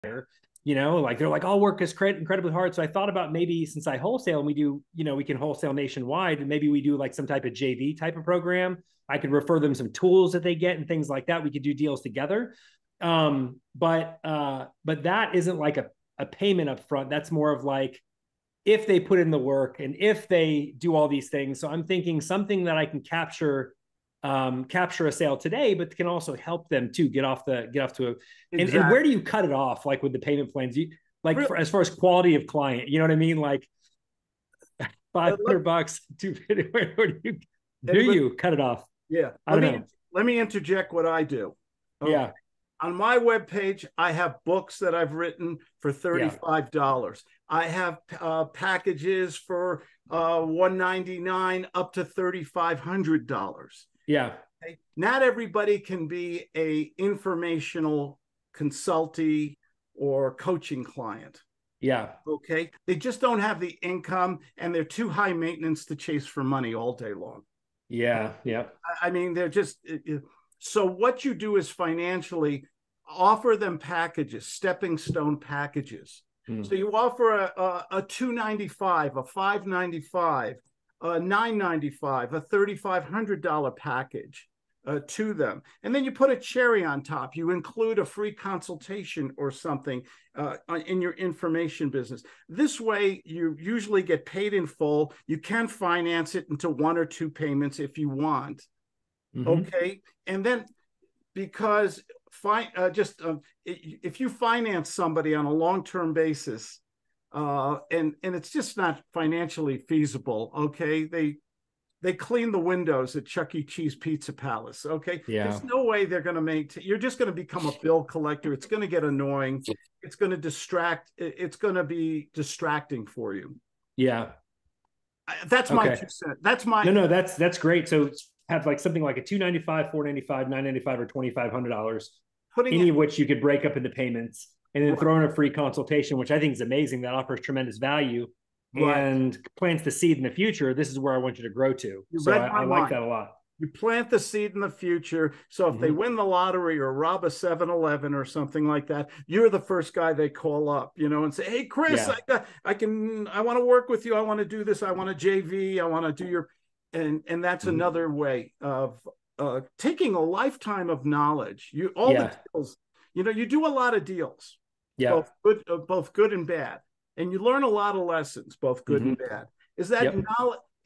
Like they're like, I'll work as incredibly hard. So I thought about maybe since I wholesale and we do, we can wholesale nationwide, and maybe we do like some type of JV type of program. I could refer them some tools that they get and things like that. We could do deals together. But that isn't like a payment up front. That's more of like if they put in the work and if they do all these things. So I'm thinking something that I can capture a sale today, but can also help them to get off to a, Exactly. and where do you cut it off? Like with the payment plans, like Really? as far as quality of client, you know what I mean? Like $500, where do you cut it off? Yeah. I don't know. Let me interject what I do. Okay. Yeah. On my webpage, I have books that I've written for $35. I have packages for $199 up to $3,500. Yeah. Okay? Not everybody can be a informational consultee or coaching client. Yeah. Okay. They just don't have the income, and they're too high maintenance to chase for money all day long. Yeah. Yeah. I mean, they're just so what you do is financially offer them packages, stepping stone packages. So you offer a $295, a $595, a $995, a $3,500 package to them. And then you put a cherry on top. You include a free consultation or something in your information business. This way, you usually get paid in full. You can finance it into 1 or 2 payments if you want. Okay. And then because if you finance somebody on a long-term basis, and it's just not financially feasible, okay, they clean the windows at Chuck E. Cheese Pizza Palace, okay? Yeah. There's no way they're going to you're just going to become a bill collector. It's going to get annoying. It's going to distract. It's going to be distracting for you. Yeah. That's my 2 cents. That's my... No, that's great. So have like something like a $295, $495, $995, or $2,500, any of which you could break up into payments, and then throw in a free consultation, which I think is amazing. That offers tremendous value and plants the seed in the future. This is where I want you to grow to. So I like that a lot. You plant the seed in the future. So if they win the lottery or rob a 7-Eleven or something like that, you're the first guy they call up, and say, hey, Chris, I want to work with you. I want to do this. I want a JV. I want to do your... And that's another way of taking a lifetime of knowledge. The deals, you do a lot of deals, both good and bad, and you learn a lot of lessons, both good and bad. Is that knowledge?